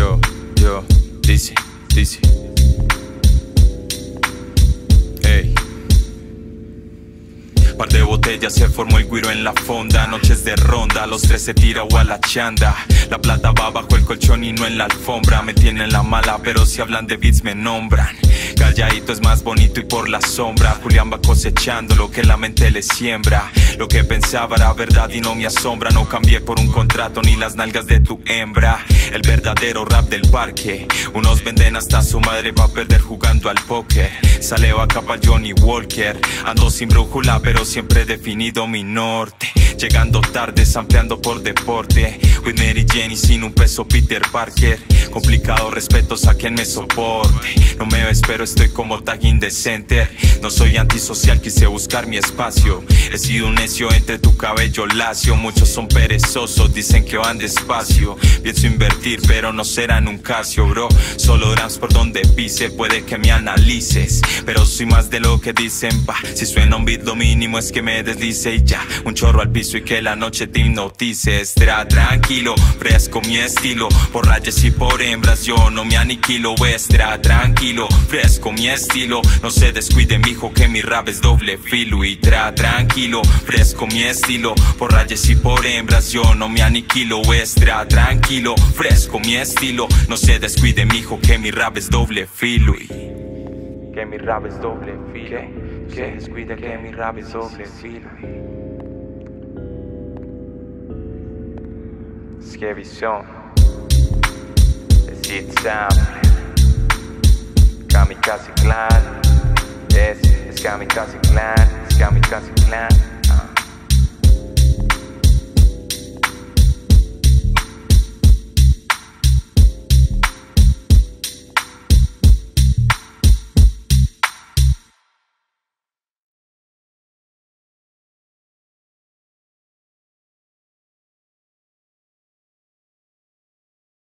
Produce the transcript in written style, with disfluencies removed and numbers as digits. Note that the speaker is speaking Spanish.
Yo, dice. Ey. Par de botellas se formó el guiro en la fonda. Noches de ronda, los tres se tira o a la chanda. La plata va bajo el colchón y no en la alfombra. Me tienen la mala, pero si hablan de beats me nombran. Calladito es más bonito y por la sombra. Julián va cosechando lo que la mente le siembra. Lo que pensaba era verdad y no me asombra. No cambié por un contrato ni las nalgas de tu hembra. El verdadero rap del parque. Unos venden hasta su madre pa' perder jugando al póker. Sale vaca pa' Johnny Walker. Ando sin brújula pero siempre he definido mi norte. Llegando tarde, sampleando por deporte. With Mary Jane y sin un peso Peter Parker. Complicado, respetos a quien me soporte. No me ves pero estoy como tag in the center. No soy antisocial, quise buscar mi espacio. He sido un necio entre tu cabello lacio. Muchos son perezosos, dicen que van despacio. Pienso invertir pero no será en un Casio, bro. Solo drums por donde pise, puede que me analices. Pero soy más de lo que dicen, pa. Si suena un beat lo mínimo es que me deslice y ya. Un chorro al piso y que la noche te hipnotice. Estará tranquilo, fresco mi estilo. Por rayas y por hembras yo no me aniquilo. Estará tranquilo, fresco mi estilo. No se descuide mijo que mi rap es doble filo. Y tranquilo, fresco mi estilo. Por rayas y por hembras yo no me aniquilo. Estará tranquilo, fresco mi estilo. No se descuide mijo que mi rap es doble filo. Que mi rap es doble filo. Que descuide que mi rap es doble filo. Skevison, Seed Sample, Kamikaze Clan, es Kamikaze Clan, es Kamikaze Clan.